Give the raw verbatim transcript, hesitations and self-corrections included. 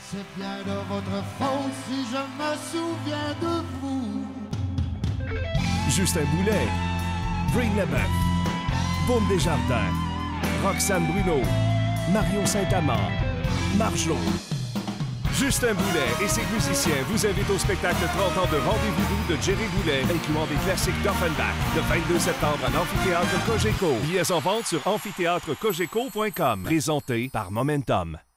C'est bien de votre faute si je me souviens de vous. Justin Boulet, Breen Leboeuf, Beaume Desjardins, Roxane Bruno, Marion Saint-Amand, Marjo. Justin Boulet et ses musiciens vous invitent au spectacle trente ans de Rendez-vous de Jerry Boulet, incluant des classiques d'Offenbach, le vingt-deux septembre à l'Amphithéâtre Cogeco. Billets en vente sur amphithéâtre cogeco point com. Présenté par Momentum.